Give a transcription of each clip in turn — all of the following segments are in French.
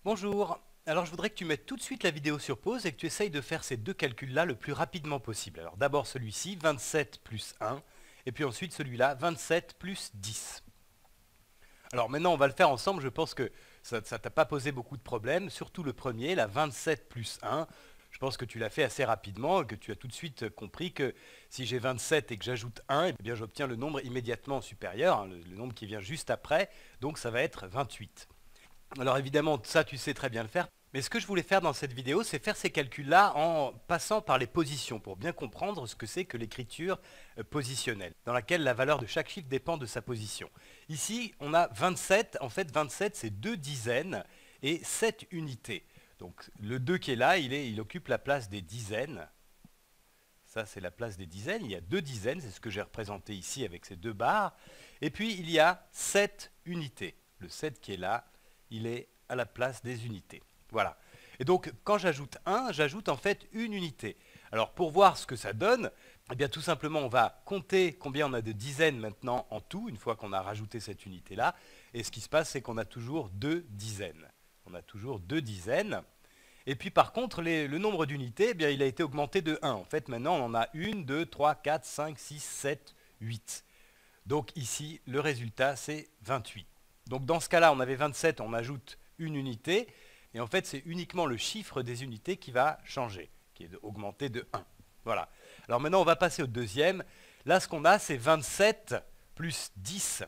Bonjour, alors je voudrais que tu mettes tout de suite la vidéo sur pause et que tu essayes de faire ces deux calculs-là le plus rapidement possible. Alors d'abord celui-ci, 27 plus 1, et puis ensuite celui-là, 27 plus 10. Alors maintenant on va le faire ensemble, je pense que ça ne t'a pas posé beaucoup de problèmes, surtout le premier, la 27 plus 1. Je pense que tu l'as fait assez rapidement et que tu as tout de suite compris que si j'ai 27 et que j'ajoute 1, eh bien j'obtiens le nombre immédiatement supérieur, hein, le nombre qui vient juste après, donc ça va être 28. Alors évidemment, ça tu sais très bien le faire, mais ce que je voulais faire dans cette vidéo, c'est faire ces calculs-là en passant par les positions, pour bien comprendre ce que c'est que l'écriture positionnelle, dans laquelle la valeur de chaque chiffre dépend de sa position. Ici, on a 27, en fait 27 c'est 2 dizaines et 7 unités. Donc le 2 qui est là, il occupe la place des dizaines. Ça c'est la place des dizaines, il y a 2 dizaines, c'est ce que j'ai représenté ici avec ces deux barres. Et puis il y a 7 unités. Le 7 qui est là, il est à la place des unités. Voilà. Et donc, quand j'ajoute 1, j'ajoute en fait une unité. Alors, pour voir ce que ça donne, eh bien, tout simplement, on va compter combien on a de dizaines maintenant en tout, une fois qu'on a rajouté cette unité-là. Et ce qui se passe, c'est qu'on a toujours 2 dizaines. On a toujours 2 dizaines. Et puis, par contre, le nombre d'unités, eh bien, il a été augmenté de 1. En fait, maintenant, on en a 1, 2, 3, 4, 5, 6, 7, 8. Donc ici, le résultat, c'est 28. Donc dans ce cas-là, on avait 27, on ajoute une unité, et en fait, c'est uniquement le chiffre des unités qui va changer, qui est augmenté de 1. Voilà. Alors maintenant, on va passer au deuxième. Là, ce qu'on a, c'est 27 plus 10.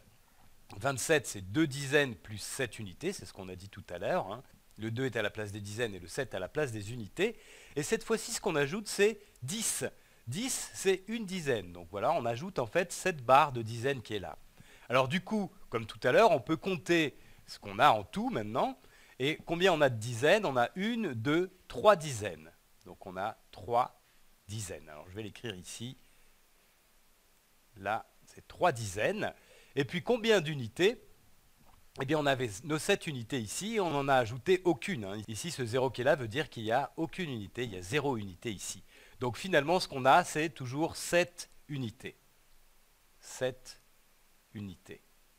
27, c'est 2 dizaines plus 7 unités, c'est ce qu'on a dit tout à l'heure, hein. Le 2 est à la place des dizaines et le 7 à la place des unités. Et cette fois-ci, ce qu'on ajoute, c'est 10. 10, c'est une dizaine. Donc voilà, on ajoute en fait cette barre de dizaines qui est là. Alors du coup, comme tout à l'heure, on peut compter ce qu'on a en tout maintenant. Et combien on a de dizaines? On a 1, 2, 3 dizaines. Donc on a 3 dizaines. Alors je vais l'écrire ici. Là, c'est 3 dizaines. Et puis combien d'unités? Eh bien, on avait nos 7 unités ici, on n'en a ajouté aucune, hein. Ici, ce 0 qui est là veut dire qu'il n'y a aucune unité, il y a 0 unité ici. Donc finalement, ce qu'on a, c'est toujours 7 unités. 7 unités.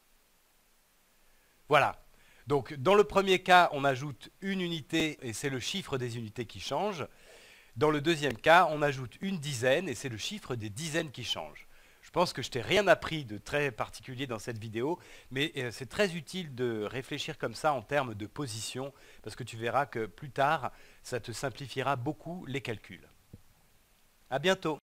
Voilà. Donc dans le premier cas, on ajoute une unité et c'est le chiffre des unités qui change. Dans le deuxième cas, on ajoute une dizaine et c'est le chiffre des dizaines qui change. Je pense que je t'ai rien appris de très particulier dans cette vidéo, mais c'est très utile de réfléchir comme ça en termes de position, parce que tu verras que plus tard, ça te simplifiera beaucoup les calculs. À bientôt.